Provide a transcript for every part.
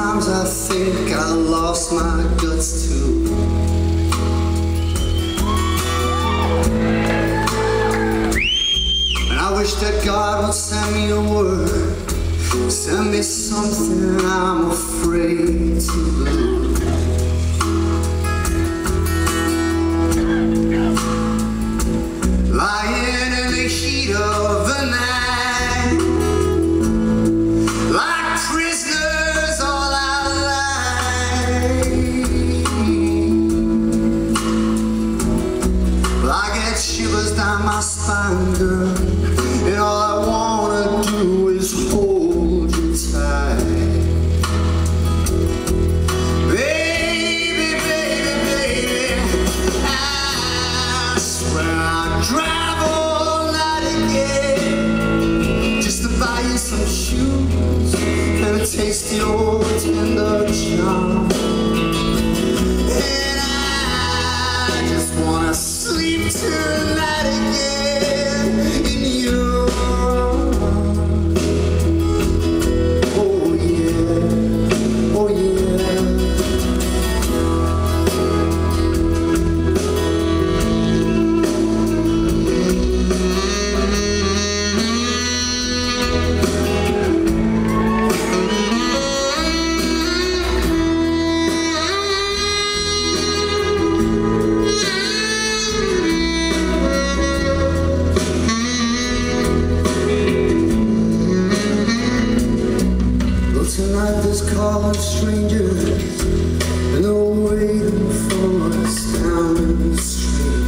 Sometimes I think I lost my guts too. And I wish that God would send me a word, send me something I'm afraid to lose. Lying in the heat of the night, like prisoners all our lives. Well, I get shivers down my spine, girl, and all I wanna do is hold you tight. Baby, baby, baby, I swear I'd drive all night again just to buy you some shoes and a taste of your tender charm. And I just wanna sleep tonight again in your arms. Oh yeah, oh yeah. Tonight there's calling strangers, and they're waiting for us down in the street.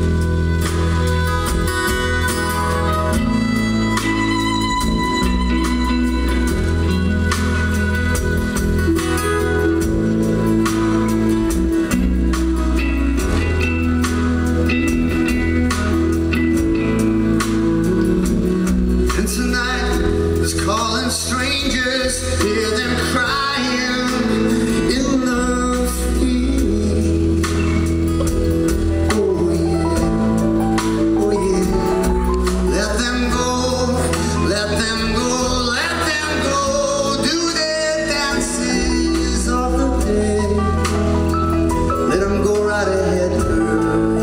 And tonight there's calling strangers, hear them crying in the field. Oh yeah, oh yeah. Let them go, let them go, let them go. Do their dances of the day. Let them go right ahead, girl.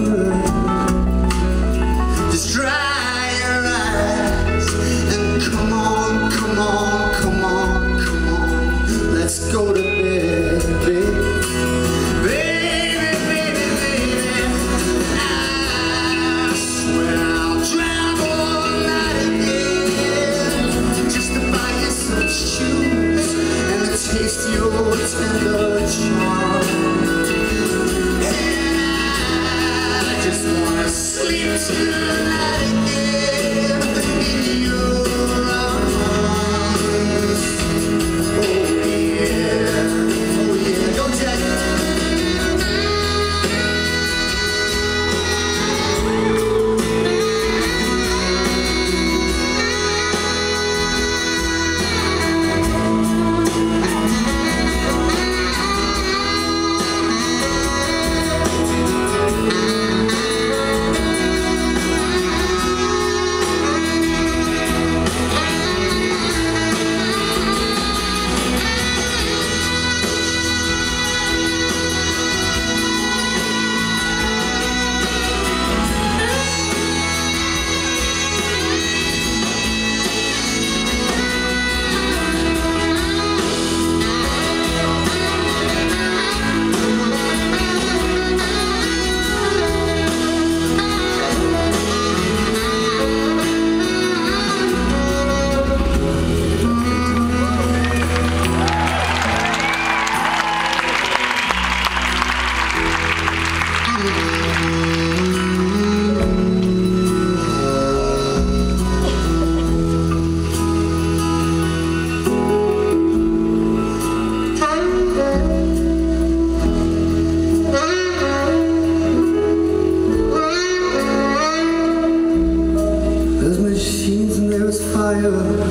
Just dry your eyes and come on, come on, come on, come on. Let's go to bed, baby. Baby, baby, baby, I swear I'll drive all night again just to buy you some shoes and to taste your tender charm. And I just wanna sleep tonight again in your arms. Oh yeah, go Jack. There's machines and there's fire.